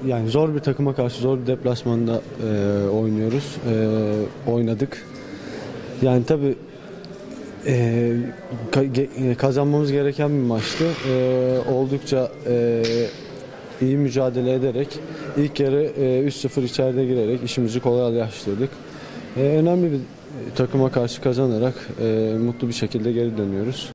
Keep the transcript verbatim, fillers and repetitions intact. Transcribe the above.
yani zor bir takıma karşı zor bir deplasmanda e, oynuyoruz. E, oynadık. Yani tabii e, ka- kazanmamız gereken bir maçtı. E, oldukça e, iyi mücadele ederek ilk yarı e, üç sıfır içeride girerek işimizi kolaylaştırdık. E, önemli bir takıma karşı kazanarak e, mutlu bir şekilde geri dönüyoruz.